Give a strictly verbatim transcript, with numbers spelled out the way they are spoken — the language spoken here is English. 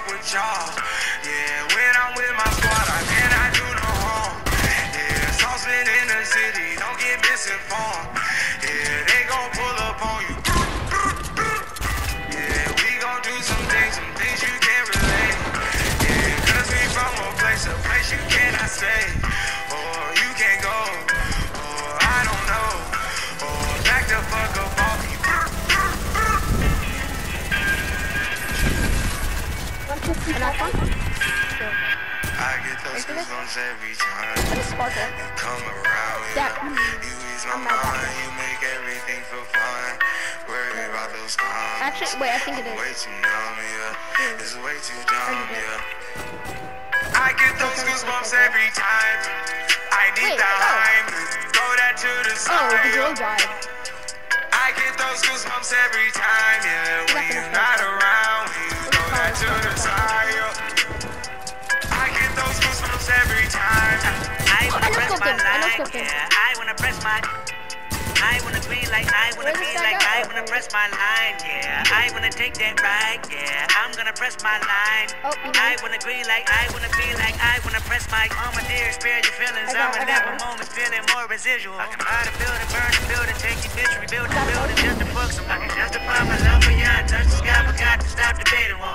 fuck with y'all. Yeah, when I'm with my squad, I cannot do no wrong. Yeah, saucepan in the city, don't get misinformed. Yeah, they gon' pull up on you. Yeah, we gon' do some things, some things you can't relate. Yeah, cause we from a place, a place you cannot stay. Or you can't go, or I don't know. Or back the fuck up off me. I get those goosebumps every time you come around. Yeah, you ease my mind, you make everything feel fine. Worry about those times. Actually, wait, I think it is. Way too numb, yeah. It's way too dumb, yeah. I get those goosebumps every time. I need the hype. Throw that to the side. Oh, the drill drive. I get those goosebumps every time, yeah. When you're not around, when you throw that to the side, yeah. I get those goosebumps every time. I wanna press my line, yeah. I wanna press my. I wanna be like, I wanna be like, I wanna press my line, yeah. I wanna take that ride, yeah. I'm gonna press my line. I wanna agree like, I wanna be like, I wanna press my. Oh my dear, spare your feelings. I'm in every moment feeling more residual. I can buy the building, burn the building, take your bitch, rebuild the building just to book some. I can justify my love for you. I touch the sky, but got to stop debating.